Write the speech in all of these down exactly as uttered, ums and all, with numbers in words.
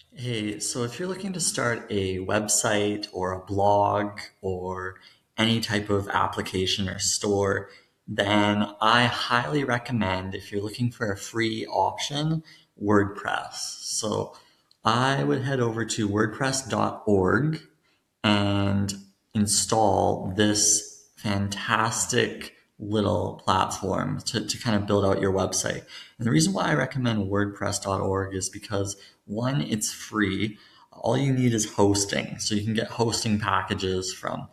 Hey, so if you're looking to start a website or a blog or any type of application or store, then I highly recommend, if you're looking for a free option, WordPress. So I would head over to wordpress dot org and install this fantastic little platform to, to kind of build out your website. And the reason why I recommend wordpress dot org is because one, it's free. All you need is hosting. So you can get hosting packages from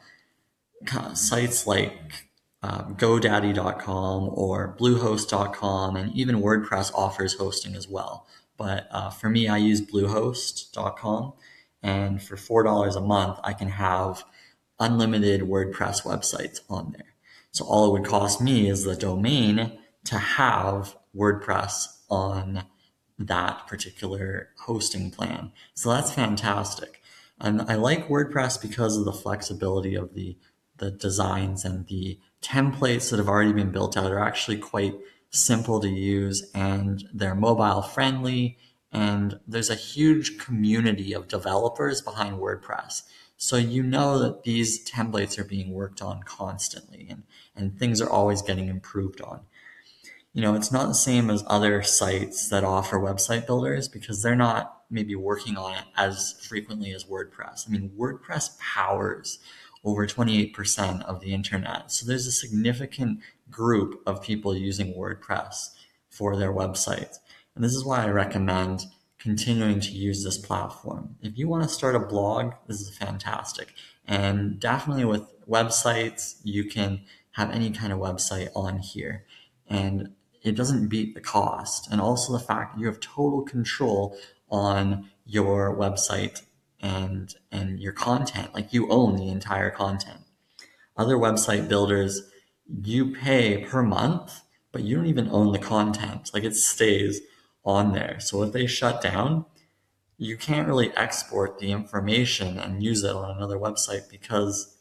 sites like um, GoDaddy dot com or Bluehost dot com, and even WordPress offers hosting as well. But uh, for me, I use Bluehost dot com, and for four dollars a month, I can have unlimited WordPress websites on there. So all it would cost me is the domain to have WordPress on that particular hosting plan. So that's fantastic. And I like WordPress because of the flexibility of the the designs, and the templates that have already been built out are actually quite simple to use, and they're mobile friendly, and there's a huge community of developers behind WordPress. So you know that these templates are being worked on constantly, and, and things are always getting improved on. You know, it's not the same as other sites that offer website builders because they're not maybe working on it as frequently as WordPress. I mean, WordPress powers over twenty-eight percent of the internet. So there's a significant group of people using WordPress for their websites. And this is why I recommend continuing to use this platform. If you want to start a blog, this is fantastic. And definitely with websites, you can have any kind of website on here. And it doesn't beat the cost. And also the fact that you have total control on your website and and your content. Like, you own the entire content. Other website builders, you pay per month, but you don't even own the content. Like, it stays on there. So if they shut down, you can't really export the information and use it on another website because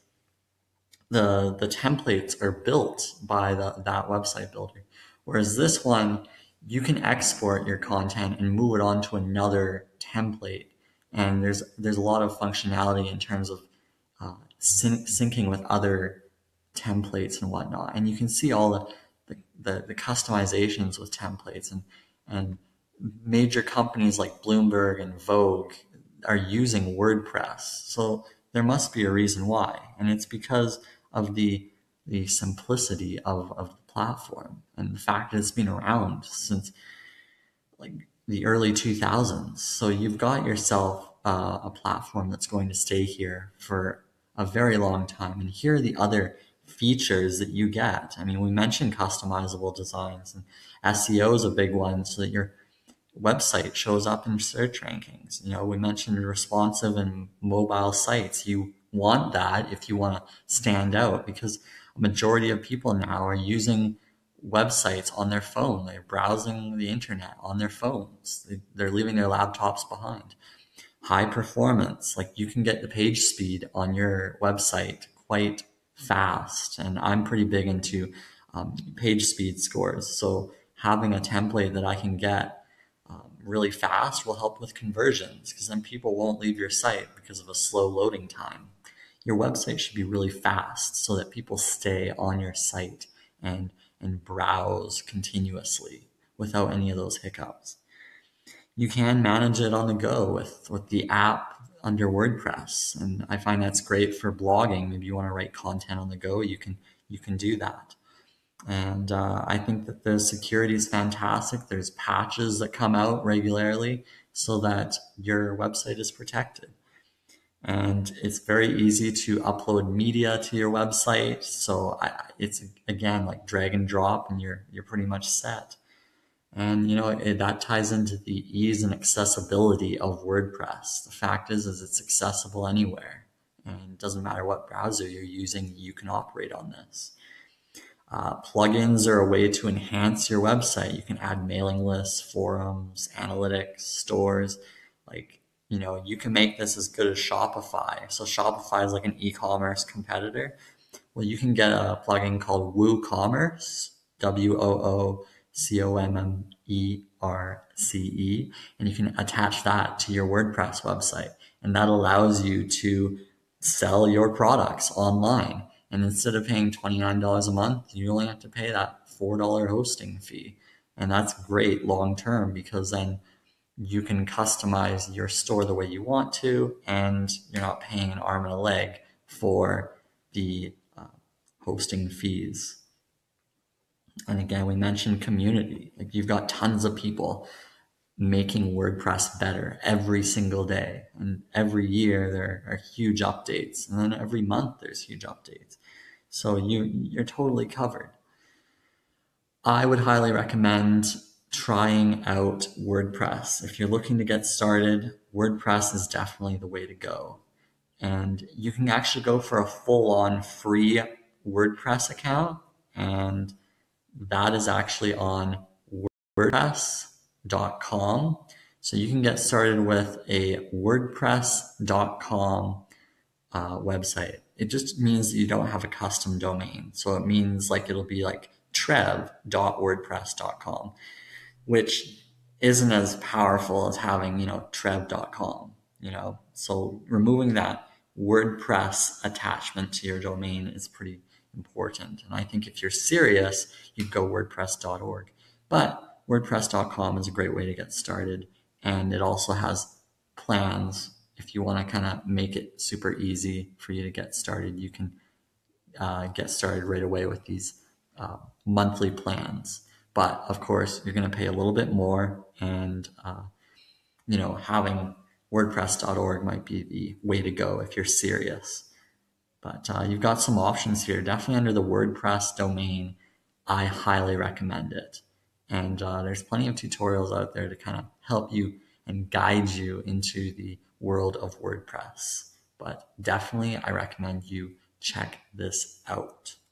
the the templates are built by the, that website builder. Whereas this one, you can export your content and move it on to another template. And there's there's a lot of functionality in terms of uh, syn- syncing with other templates and whatnot. And you can see all the the, the, the customizations with templates, and and major companies like Bloomberg and Vogue are using WordPress. So there must be a reason why. And it's because of the the simplicity of, of the platform, and the fact that it's been around since like the early two thousands. So you've got yourself uh, a platform that's going to stay here for a very long time. And here are the other features that you get. I mean, we mentioned customizable designs, and S E O is a big one, so that your website shows up in search rankings. You know, we mentioned responsive and mobile sites. You want that if you want to stand out, because a majority of people now are using websites on their phone. They're browsing the internet on their phones. They're leaving their laptops behind. High performance, like, you can get the page speed on your website quite fast. And I'm pretty big into um, page speed scores. So having a template that I can get um, really fast will help with conversions, because then people won't leave your site because of a slow loading time. Your website should be really fast so that people stay on your site and and browse continuously without any of those hiccups. You can manage it on the go with, with the app under WordPress. And I find that's great for blogging. Maybe you want to write content on the go, you can you can do that. And uh, I think that the security is fantastic. There's patches that come out regularly so that your website is protected. And it's very easy to upload media to your website. So I, it's, again, like drag and drop, and you're you're pretty much set. And you know, it, that ties into the ease and accessibility of WordPress. The fact is, is it's accessible anywhere, and it doesn't matter what browser you're using, you can operate on this. Uh, plugins are a way to enhance your website. You can add mailing lists, forums, analytics, stores. Like, you know, you can make this as good as Shopify. So Shopify is like an e-commerce competitor. Well, you can get a plugin called WooCommerce, W O O C O M M E R C E, and you can attach that to your WordPress website. And that allows you to sell your products online. And instead of paying twenty-nine dollars a month, you only have to pay that four dollars hosting fee. And that's great long term, because then you can customize your store the way you want to, and you're not paying an arm and a leg for the uh, hosting fees. And again, we mentioned community. Like, you've got tons of people making WordPress better every single day. And every year there are huge updates. And then every month there's huge updates. So you, you're totally covered. I would highly recommend trying out WordPress. If you're looking to get started, WordPress is definitely the way to go. And you can actually go for a full-on free WordPress account, and that is actually on WordPress dot com. So you can get started with a WordPress dot com uh, website. It just means that you don't have a custom domain. So it means like it'll be like trev dot wordpress dot com, which isn't as powerful as having, you know, trev dot com, you know. So removing that WordPress attachment to your domain is pretty important. And I think if you're serious, you'd go WordPress dot org. But WordPress dot com is a great way to get started. And it also has plans. If you want to kind of make it super easy for you to get started, you can uh, get started right away with these uh, monthly plans. But of course, you're going to pay a little bit more, and uh, you know, having WordPress dot org might be the way to go if you're serious. But uh, you've got some options here. Definitely under the WordPress domain, I highly recommend it. And uh, there's plenty of tutorials out there to kind of help you and guide you into the world of WordPress. But definitely, I recommend you check this out.